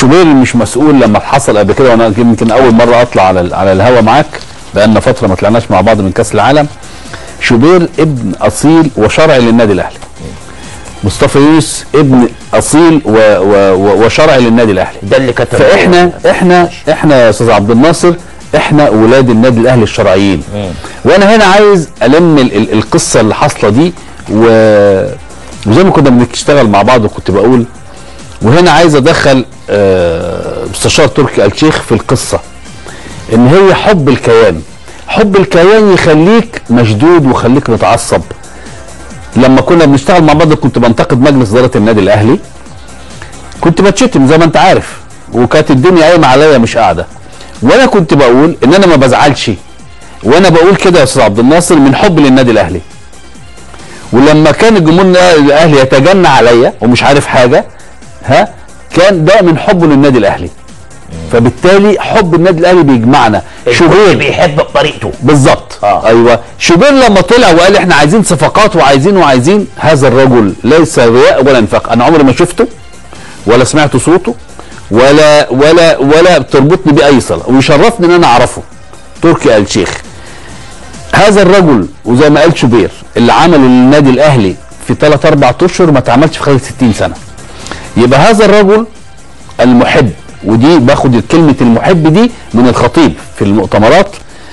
شوبير مش مسؤول لما حصل قبل كده، وانا يمكن اول مره اطلع على الهوا معاك، بقالنا فتره ما طلعناش مع بعض من كاس العالم. شوبير ابن اصيل وشرعي للنادي الاهلي. مصطفى يونس ابن اصيل وشرعي للنادي الاهلي. ده اللي كتب. فاحنا يا استاذ عبد الناصر احنا ولاد النادي الاهلي الشرعيين. وانا هنا عايز الم القصه اللي حاصله دي، وزي ما كنا بنشتغل مع بعض وكنت بقول، وهنا عايز ادخل مستشار تركي آل الشيخ في القصه، ان هي حب الكيان. حب الكيان يخليك مشدود ويخليك متعصب. لما كنا بنشتغل مع بعض كنت بنتقد مجلس اداره النادي الاهلي، كنت بتشتم زي ما انت عارف، وكانت الدنيا قايمه عليا مش قاعده، وانا كنت بقول ان انا ما بزعلش، وانا بقول كده يا استاذ عبد الناصر من حب للنادي الاهلي. ولما كان الجمهور الاهلي يتجنى عليا ومش عارف حاجه، كان ده من حبه للنادي الاهلي. فبالتالي حب النادي الاهلي بيجمعنا. شوبير بيحب بطريقته بالظبط. ايوه، شوبير لما طلع وقال احنا عايزين صفقات وعايزين، هذا الرجل ليس رياء ولا نفاق. انا عمري ما شفته ولا سمعت صوته ولا تربطني باي صله، ويشرفني ان انا اعرفه. تركي آل الشيخ هذا الرجل، وزي ما قال شوبير اللي عمله للنادي الاهلي في 3-4 اشهر ما اتعملش في خلال 60 سنه. يبقى هذا الرجل المحب، ودي باخد كلمه المحب دي من الخطيب في المؤتمرات،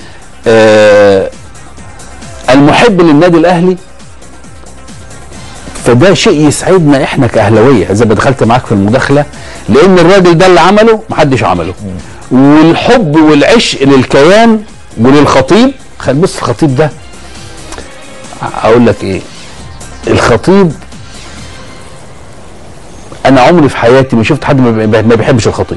المحب للنادي الاهلي. فده شيء يسعدنا احنا كاهلاويه، زي ما دخلت معاك في المداخله، لان الراجل ده اللي عمله محدش عمله. والحب والعشق للكيان وللخطيب. بص الخطيب ده اقول لك ايه، الخطيب انا عمري في حياتي ما شفت حد ما بيحبش الخطيب.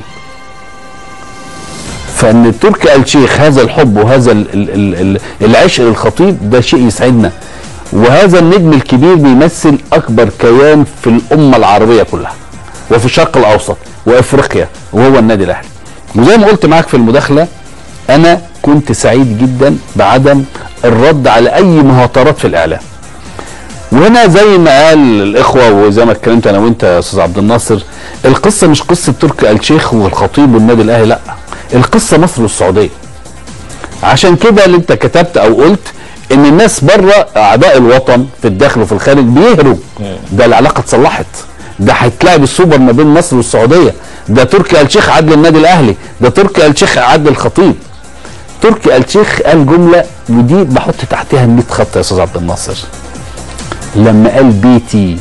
فان تركي آل الشيخ هذا الحب وهذا العشق للخطيب ده شيء يسعدنا. وهذا النجم الكبير بيمثل اكبر كيان في الامه العربيه كلها وفي الشرق الاوسط وافريقيا، وهو النادي الاهلي. وزي ما قلت معاك في المداخله، انا كنت سعيد جدا بعدم الرد على اي مهاترات في الاعلام. وهنا زي ما قال الاخوه وزي ما اتكلمت انا وانت يا استاذ عبد الناصر، القصه مش قصه تركي آل الشيخ والخطيب والنادي الاهلي، لا، القصه مصر والسعوديه. عشان كده اللي انت كتبت او قلت ان الناس بره اعداء الوطن في الداخل وفي الخارج بيهروا. ده العلاقه اتصلحت، ده هيتلعب السوبر ما بين مصر والسعوديه، ده تركي آل الشيخ عدل النادي الاهلي، ده تركي آل الشيخ عدل الخطيب. تركي آل الشيخ قال جمله ودي بحط تحتها 100 خط يا استاذ عبد الناصر. لما قال بيتي،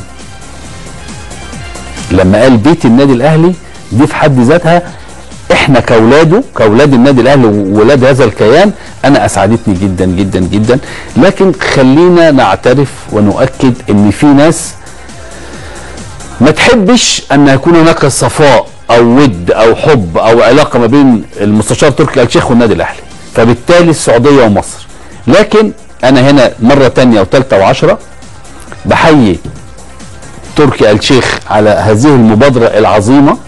لما قال بيتي النادي الاهلي، دي في حد ذاتها احنا كاولاد النادي الاهلي وولاد هذا الكيان، انا اسعدتني جدا جدا جدا. لكن خلينا نعترف ونؤكد ان في ناس ما تحبش ان يكون هناك صفاء او ود او حب او علاقه ما بين المستشار تركي آل الشيخ والنادي الاهلي، فبالتالي السعوديه ومصر. لكن انا هنا مره ثانيه وثالثه وعشره بحيي تركي آل الشيخ على هذه المبادره العظيمه،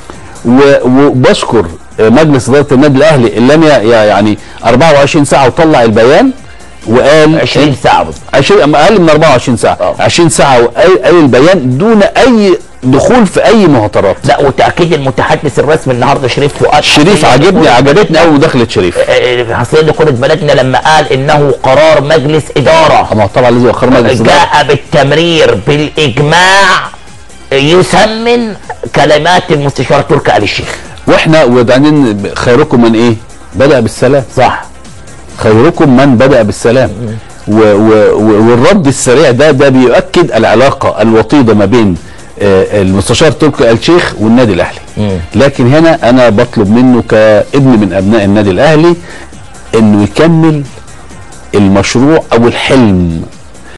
وبشكر مجلس اداره النادي الاهلي اللي لم يعني 24 ساعه وطلع البيان وقال 20 ساعه بالظبط، اقل من 24 ساعه 20 ساعه وقال البيان دون اي دخول في اي مهاترات. لا، وتاكيد المتحدث الرسمي النهارده شريف فؤاد. شريف عجبتني قوي مداخله شريف حصيل لكره بلدنا لما قال انه قرار مجلس اداره. طبعا لازم قرار مجلس اداره جاء بالتمرير بالاجماع يسمن كلمات المستشار تركي آل الشيخ. واحنا وبعدين خيركم من ايه؟ بدأ بالسلام. صح، خيركم من بدأ بالسلام. والرد السريع ده بيؤكد العلاقه الوطيده ما بين المستشار تركي آل الشيخ والنادي الاهلي. لكن هنا انا بطلب منه كابن من ابناء النادي الاهلي انه يكمل المشروع او الحلم